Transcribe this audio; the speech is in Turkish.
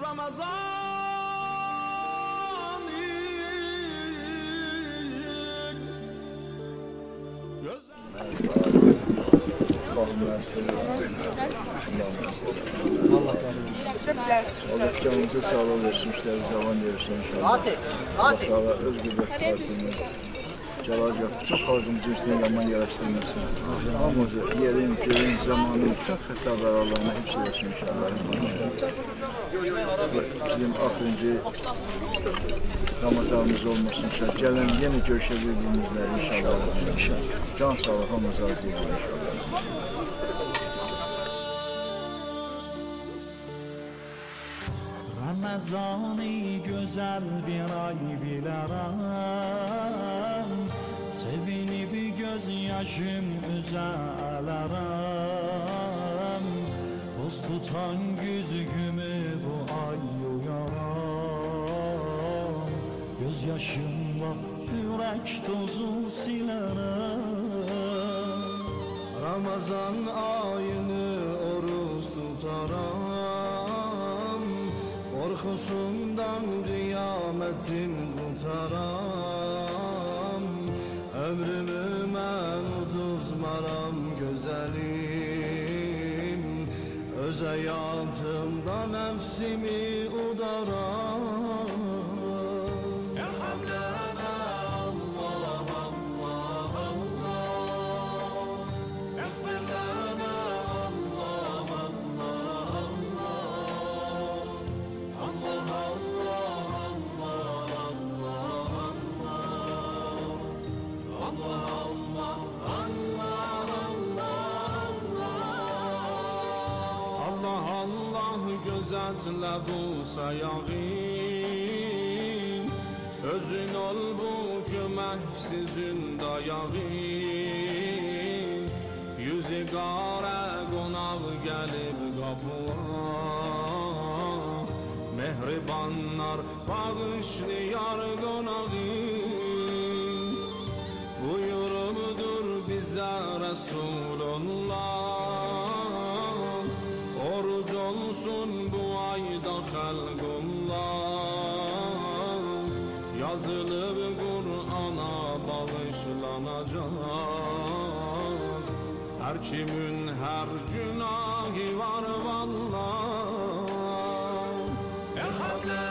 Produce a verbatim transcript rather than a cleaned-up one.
Allah canınızı sağlık versin, işleri zaman verirsin inşallah. Allah özgürlük partini, Cəlal çox xalqımızın üstünə yaman yaraşdırmasın. Hamımızı yerin, göyün, zamanın bütün xətalarlarına hepsi versin inşallah. Bizim axırıncı Ramazanımız olmasın inşallah. Gələn yenə görüşə bildiğimizlə inşallah. Can sağlık, hamımız razı olsun inşallah. Ramazani güzel bir ay bilərəm, sevinib gözyaşım üzələrəm, boz tutan güzgümü bu ay yuyaram, gözyaşımla yürək tozu silərəm. Ramazan ayını oruz tutaram, korkusundan kıyametin kurtaram, ömrümü mən uduzmaram güzelim, öz hayatımda nefsimi udaram. Elhamdülillah, Allah, Allah, Allah, Esbirlana, Allah, Allah, gözetle bu sayağın, özün ol bu köməksizin dayağın, yüzü qara qonaq gəlib qapıya, mehribanlar bağışlayar qonağı, buyurubdur bizə Resulullah, oruc olsun bu ayda xəlqullah, yazılıb Qur'ana bağışlanacaq, hər kimin hər günahı var vallah. Elhamdülillah.